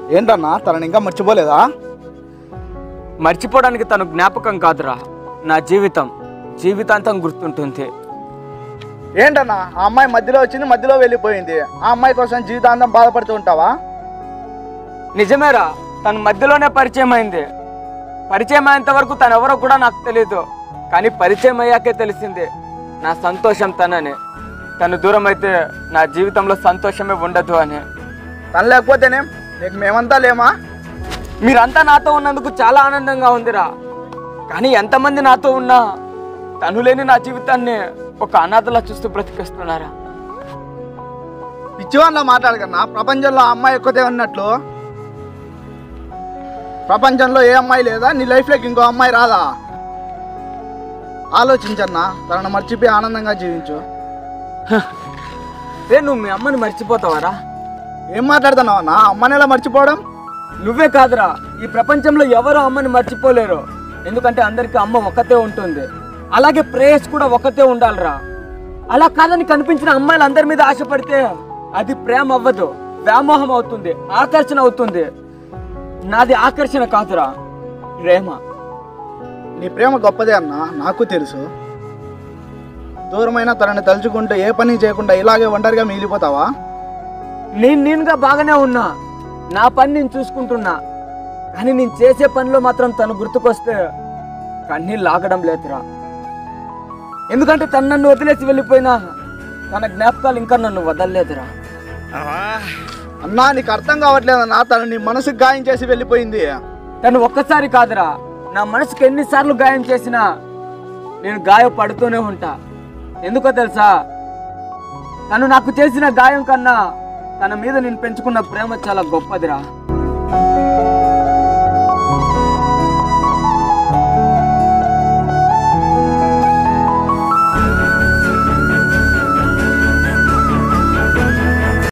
ఏంటన్నా తనని ఇంకా మర్చిపోలేదా? మర్చిపోవడానికి తను జ్ఞాపకం కాదురా, నా జీవితాంతం గుర్తుంటుంది. ఏంటన్నా ఆ అమ్మాయి మధ్యలో వచ్చింది, మధ్యలో వెళ్ళిపోయింది. ఆ అమ్మాయి కోసం జీవితాంతం బాధపడుతూ ఉంటావా? నిజమేరా, తను మధ్యలోనే పరిచయం అయింది. పరిచయం అయ్యేంత వరకు తను ఎవరో కూడా నాకు తెలియదు. కానీ పరిచయం అయ్యాకే తెలిసింది నా సంతోషం తనని. తను దూరం అయితే నా జీవితంలో సంతోషమే ఉండదు అని. తను లేకపోతేనే నీకు మేమంతా లేమా? మీరంతా నాతో ఉన్నందుకు చాలా ఆనందంగా ఉందిరా. కానీ ఎంతమంది నాతో ఉన్నా తను లేని నా జీవితాన్ని ఒక అనాథలా చూస్తూ బ్రతికేస్తున్నారా. పిచ్చివాళ్ళ మాట్లాడకన్నా. ప్రపంచంలో ఆ అమ్మాయి ఎక్కువతే ఉన్నట్లు ప్రపంచంలో ఏ అమ్మాయి లేదా? నీ లైఫ్లోకి ఇంకో అమ్మాయి రాదా? ఆలోచించన్నా, తనను మర్చిపోయి ఆనందంగా జీవించు. నువ్వు మీ అమ్మని మర్చిపోతావారా? ఏం మాట్లాడుతున్నావు అన్నా? అమ్మని ఎలా మర్చిపోవడం? నువ్వే కాదురా, ఈ ప్రపంచంలో ఎవరు అమ్మని మర్చిపోలేరు. ఎందుకంటే అందరికీ అమ్మ ఒక్కతే ఉంటుంది. అలాగే ప్రేయస్ కూడా ఒక్కతే ఉండాలిరా. అలా కాదని కనిపించిన అమ్మాయిలు అందరి మీద ఆశపడితే అది ప్రేమ అవ్వదు, వ్యామోహం అవుతుంది, ఆకర్షణ అవుతుంది. నాది ఆకర్షణ కాదురా, ప్రేమ. నీ ప్రేమ గొప్పదే అన్నా, నాకు తెలుసు. దూరమైన తనని తలుచుకుంటూ ఏ పని చేయకుండా ఇలాగే ఒంటరిగా మిగిలిపోతావా? నేనుగా బాగానే ఉన్నా, నా పని నేను చూసుకుంటున్నా. కానీ నేను చేసే పనిలో మాత్రం తను గుర్తుకొస్తే కన్నీళ్ళు లాగడం లేదురా. ఎందుకంటే తను నన్ను వదిలేసి వెళ్ళిపోయినా తన జ్ఞాపకాలు ఇంకా నన్ను వదలలేదురా. అన్నా నీకు అర్థం కావట్లేదన్నా, తను నీ మనసుకు గాయం చేసి వెళ్ళిపోయింది. తను ఒక్కసారి కాదురా, నా మనసుకు ఎన్నిసార్లు గాయం చేసినా నేను గాయపడుతూనే ఉంటా. ఎందుకో తెలుసా? తను నాకు చేసిన గాయం కన్నా తన మీద నేను పెంచుకున్న ప్రేమ చాలా గొప్పదిరా.